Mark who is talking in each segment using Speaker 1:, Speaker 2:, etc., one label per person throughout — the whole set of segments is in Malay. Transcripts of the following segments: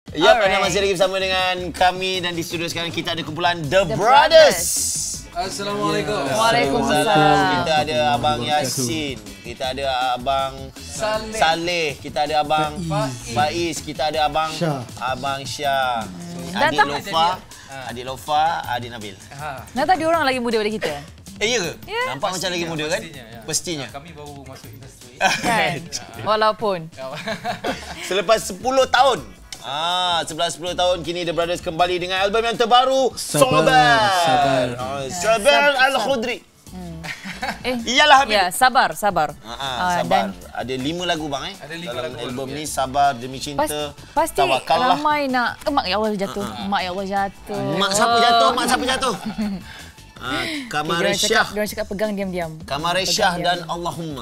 Speaker 1: Ya, anda masih lagi bersama dengan kami dan di studio sekarang kita ada kumpulan The Brothers.
Speaker 2: Assalamualaikum.
Speaker 1: Waalaikumsalam. Kita ada Abang Yasin, kita ada Abang Saleh, kita ada Abang Faiz, kita ada Abang Syah, Adik Lofa, Adik Nabil.
Speaker 3: Nak tahu diorang lagi muda daripada kita?
Speaker 1: Ya ke? Nampak macam lagi muda kan? Pastinya.
Speaker 2: Kami baru masuk industri.
Speaker 3: Kan? Walaupun.
Speaker 1: Selepas 10 tahun. 11-10 tahun kini The Brothers kembali dengan album yang terbaru, Sabar Al-Khudri. Iyalah Habib.
Speaker 3: Ya, sabar.
Speaker 1: Sabar. Ada 5 lagu bang
Speaker 2: Ada 5
Speaker 1: dalam
Speaker 2: lagu
Speaker 1: album
Speaker 2: baru,
Speaker 1: ni, Sabar, Demi Cinta,
Speaker 3: pasti
Speaker 1: Tawakallah.
Speaker 3: ramai nak mak ya Allah jatuh. Mak ya Allah jatuh.
Speaker 1: Mak siapa jatuh? Kamaresyah.
Speaker 3: Diorang cakap pegang diam-diam.
Speaker 1: Kamaresyah dan Allahumma.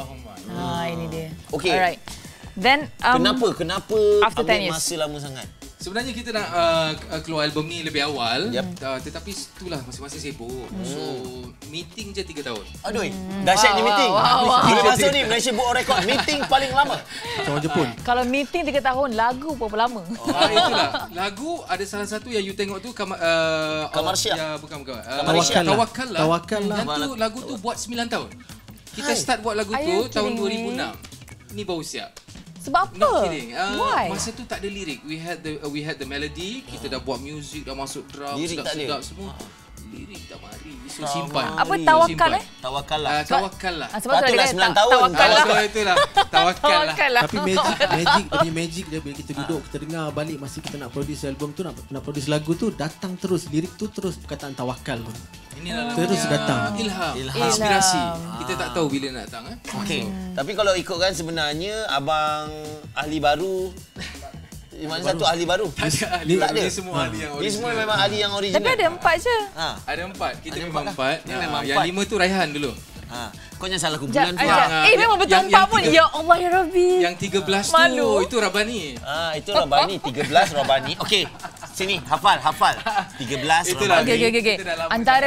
Speaker 3: Ini dia.
Speaker 1: Okey.
Speaker 3: Alright. Then
Speaker 1: Kenapa
Speaker 3: after 10 years?
Speaker 1: masa lama sangat?
Speaker 2: Sebenarnya kita nak keluar album ni lebih awal, tetapi itulah masing-masing sibuk. So meeting je 3 tahun.
Speaker 1: Aduh, dahsyat ni meeting. Kita masuk ni Malaysia Book of Record, meeting paling lama.
Speaker 4: Orang Jepun.
Speaker 3: Kalau meeting 3 tahun, lagu berapa lama?
Speaker 2: Itulah. Lagu ada salah satu yang you tengok tu
Speaker 1: Kamaresyah.
Speaker 2: Ya, bukan.
Speaker 4: Tawakallah.
Speaker 2: Dan tu lagu tu buat 9 tahun. Kita start buat lagu tu tahun 2006. Ni baru siap.
Speaker 3: Sebab apa?
Speaker 2: Not kidding.
Speaker 3: Why?
Speaker 2: Masa tu tak ada lirik. We had the melody. Kita dah buat music, dah masuk drum, sedap semua. Lirik tak mari. So simpan.
Speaker 3: Apa tawakal
Speaker 1: Tawakallah.
Speaker 2: Tawakallah.
Speaker 3: Sebab tu
Speaker 1: Patutlah
Speaker 3: ada
Speaker 1: 9 tahun.
Speaker 3: Tawakallah.
Speaker 2: Itulah. Tawakallah.
Speaker 4: Tapi magic dia bila kita duduk, kita dengar balik masa kita nak produce album tu, nak produce lagu tu, datang terus lirik tu, terus perkataan tawakal tu.
Speaker 2: Inilah
Speaker 4: terus datang.
Speaker 2: Ilham. Inspirasi. Kita tak tahu bila nak datang.
Speaker 1: Okey. Tapi kalau ikutkan sebenarnya abang ahli baru, mana satu ahli baru?
Speaker 2: Tak ada.
Speaker 1: Tak ada.
Speaker 2: Ini semua ahli yang
Speaker 1: Ini
Speaker 2: original.
Speaker 1: semua memang ahli yang original.
Speaker 3: Tapi ada 4 je.
Speaker 2: Ada 4. Kita memang 4.
Speaker 1: Memang
Speaker 2: Yang 5 tu Raihan dulu.
Speaker 1: Kau jangan salah kumpulan tu.
Speaker 3: Memang betul 4 pun. Ya Allah ya Rabbi.
Speaker 2: Yang 13 tu
Speaker 3: Malu.
Speaker 2: itu Rabani.
Speaker 1: Itu Rabani, 13 Rabani. Okey. Sini, hafal. 13
Speaker 2: Itulah.
Speaker 1: Rabani.
Speaker 3: Okey. Antara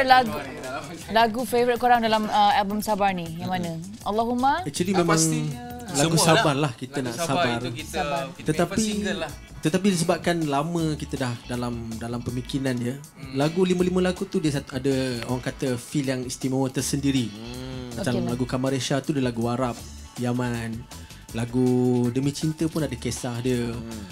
Speaker 3: lagu favorite korang dalam album Sabar ni yang mana? Allahumma.
Speaker 4: Actually memang lagu Sabar lah, kita nak sabar.
Speaker 2: Itu kita single lah.
Speaker 4: Tetapi disebabkan lama kita dah dalam pemikiran dia, lagu 5 lagu tu dia ada orang kata feel yang istimewa tersendiri. Macam lagu Kamaresyah tu dia lagu Arab, Yaman. Lagu Demi Cinta pun ada kisah dia.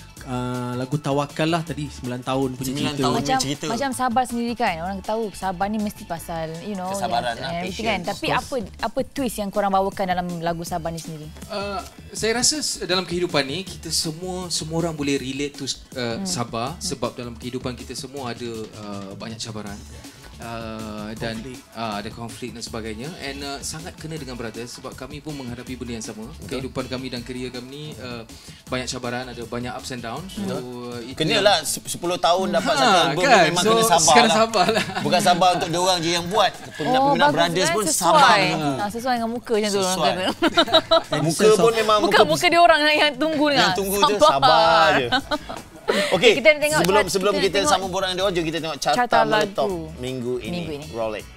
Speaker 4: Lagu Tawakallah tadi 9 tahun punya cerita.
Speaker 3: Macam Sabar sendiri kan, orang tahu Sabar ni mesti pasal
Speaker 1: kesabaran lah,
Speaker 3: kan. Tapi apa twist yang korang bawakan dalam lagu Sabar ni sendiri?
Speaker 2: Saya rasa dalam kehidupan ni kita semua orang boleh relate to sabar sebab dalam kehidupan kita semua ada banyak cabaran. Dan ada konflik dan sebagainya, and sangat kena dengan Brothers sebab kami pun menghadapi benda yang sama. Kehidupan kami dan kerjaya kami ni banyak cabaran, ada banyak ups and downs. So
Speaker 1: kenalah 10 tahun dapat satu album kan? Memang kena sabar lah. Bukan sabar untuk dia orang je yang buat. Peminat Brothers pun sabar menunggu.
Speaker 3: Sesuai dengan muka macam tu orang kata.
Speaker 1: Muka pun memang
Speaker 3: muka dia orang yang tunggu dengar.
Speaker 1: Yang tunggu je sabar je. Okey, sebelum kita sambung borak dengan dia, jom kita tengok carta meletup minggu ini. Roll it.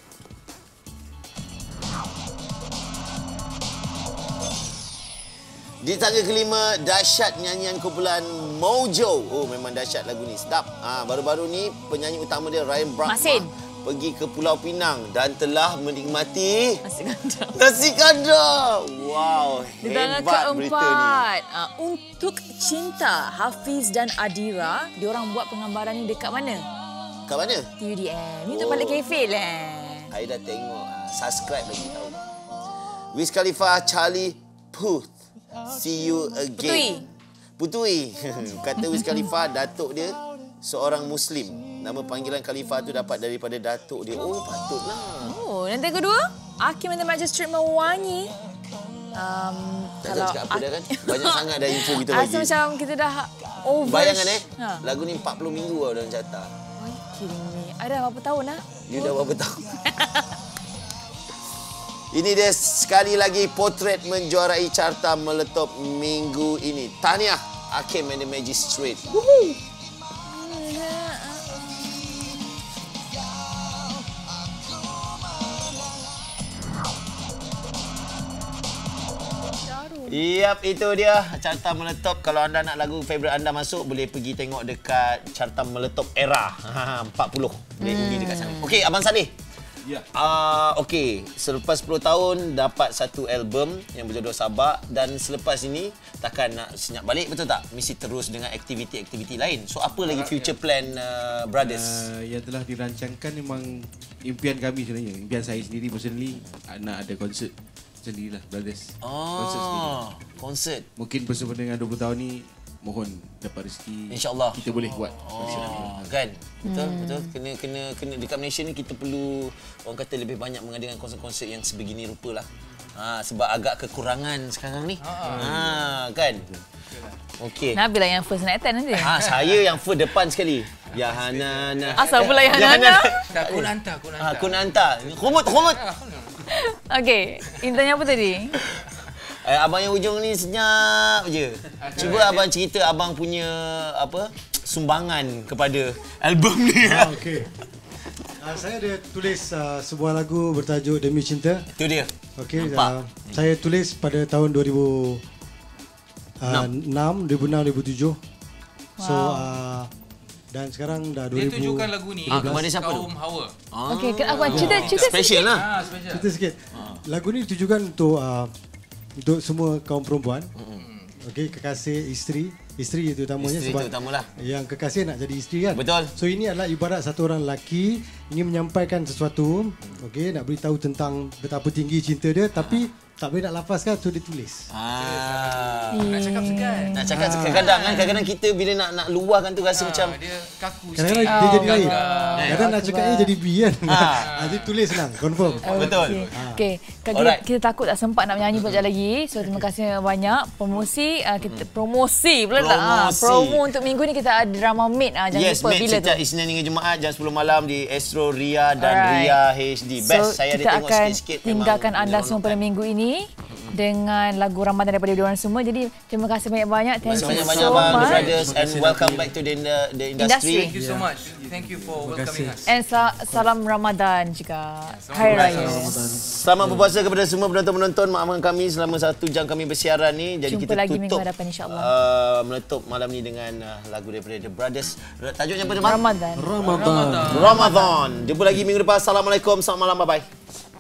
Speaker 1: Di tangga kelima, dahsyat nyanyian kumpulan Mojo. Oh, memang dahsyat lagu ni. Sedap. Baru-baru ni penyanyi utama dia Ryan Brakma pergi ke Pulau Pinang dan telah menikmati nasi kandar. Wow, hebat berita ni.
Speaker 3: Untuk Cinta, Hafiz dan Adira, diorang buat penggambaran ni dekat mana?
Speaker 1: Kat mana?
Speaker 3: TUDM. Ni untuk balik kafe lah.
Speaker 1: I dah tengok. Subscribe lagi tahu. Wiz Khalifa, Charlie Puth. See you again. Putui. Kata Wiz Khalifa, datuk dia seorang Muslim. Nama panggilan Khalifah tu dapat daripada datuk dia. Oh, patutlah.
Speaker 3: Oh, nanti kedua, Hakim and the Magistrate Mewangi.
Speaker 1: Kalau cakap apa dah kan? Banyak sangat dah info kita bagi.
Speaker 3: Macam kita dah over.
Speaker 1: Bayangkan lagu ni 40 minggu dalam carta.
Speaker 3: Why kidding me? Ada berapa tahun lah?
Speaker 1: You dah berapa tahun? Ini dia sekali lagi potret menjuarai carta meletup minggu ini. Tahniah Hakim and the Magistrate. Woohoo! Yap, itu dia Carta Meletup. Kalau anda nak lagu favourite anda masuk, boleh pergi tengok dekat Carta Meletup Era 40. Boleh pergi dekat sana. Okey, Abang Saleh.
Speaker 5: Ya.
Speaker 1: Okey, selepas 10 tahun dapat satu album yang berjodoh Sabak, dan selepas ini takkan nak senyap balik, betul tak? Mesti terus dengan aktiviti-aktiviti lain. So apa lagi future plan Brothers?
Speaker 5: Yang telah dirancangkan memang impian kami sebenarnya. Impian saya sendiri personally nak ada konsert sendirilah, Brothers. Konsert sendiri.
Speaker 1: Konsert.
Speaker 5: Mungkin bersama dengan 20 tahun ni mohon dapat rezeki.
Speaker 1: InsyaAllah.
Speaker 5: Kita boleh buat konsert.
Speaker 1: Kan? Betul. Kena dekat Malaysia ni kita perlu, orang kata, lebih banyak mengadakan konsert-konsert yang sebegini rupa lah. Sebab agak kekurangan sekarang ni. Kan? Okey.
Speaker 3: Nabil lah yang first nak attend nanti.
Speaker 1: Saya yang first depan sekali. Ya Hanana.
Speaker 3: Asal pula yang Hanana?
Speaker 2: Kun hantar.
Speaker 1: Kun hantar. Khumut.
Speaker 3: Okey, intinya apa tadi?
Speaker 1: Abang yang ujung ni senyap je. Cuba abang cerita abang punya sumbangan kepada album ni.
Speaker 6: Okey. Saya ada tulis sebuah lagu bertajuk Demi Cinta.
Speaker 1: Itu dia.
Speaker 6: Okey, saya tulis pada tahun 2006, 2007. So dan sekarang dah 2000.
Speaker 2: Dia tujukan lagu ni
Speaker 1: kepada siapa tu?
Speaker 2: Kaum Hawa.
Speaker 3: Okey, apa cerita
Speaker 1: Special lah.
Speaker 2: Special.
Speaker 6: Cerita sikit. Lagu ni ditujukan untuk semua kaum perempuan. Okey, kekasih, isteri itu utamanya,
Speaker 1: Isteri
Speaker 6: sebab
Speaker 1: tu utamalah.
Speaker 6: yang kekasih nak jadi isteri kan.
Speaker 1: Betul.
Speaker 6: So ini adalah ibarat satu orang lelaki ingin menyampaikan sesuatu, okey, nak beritahu tentang betapa tinggi cinta dia, tapi tak boleh nak lafazkan, so dia tulis.
Speaker 2: Nak cakap segan.
Speaker 1: Nak cakap kadang-kadang kita bila nak luahkan tu rasa macam
Speaker 2: Dia kaku
Speaker 6: Kadang-kadang dia jadi lain. Kadang nak cakap A jadi B kan. Dia tulis senang, confirm.
Speaker 1: betul.
Speaker 3: Okey, kita takut tak sempat nak menyanyi sekejap lagi. So terima kasih banyak. Promosi pula tak. Promo untuk minggu ni kita ada drama Mate. Jangan lupa
Speaker 1: Mate,
Speaker 3: bila tu.
Speaker 1: setiap Isnin hingga Jumaat jam 10 malam di Astro Ria dan Ria HD. Best.
Speaker 3: So,
Speaker 1: Saya ada tengok sikit-sikit.
Speaker 3: kita akan tinggalkan anda semua pada minggu ini dengan lagu Ramadan daripada diorang semua. Jadi terima kasih banyak-banyak. Thank you
Speaker 1: banyak-banyak
Speaker 3: so
Speaker 1: abang, The
Speaker 3: much.
Speaker 1: Brothers, and welcome back to the industry.
Speaker 2: Thank you so much. Thank you for welcoming us.
Speaker 3: And salam Ramadan juga. Hari Raya.
Speaker 1: Selamat berpuasa kepada semua penonton-penonton. Maafkan kami selama 1 jam kami bersiaran ni. Jadi
Speaker 3: Jumpa
Speaker 1: kita
Speaker 3: lagi minggu
Speaker 1: tutup
Speaker 3: hadapan insyaAllah.
Speaker 1: Meletup malam ni dengan lagu daripada The Brothers. Tajuknya apa?
Speaker 3: Ramadan.
Speaker 1: Ramadan. Jumpa lagi minggu depan. Assalamualaikum. Selamat malam. Bye-bye.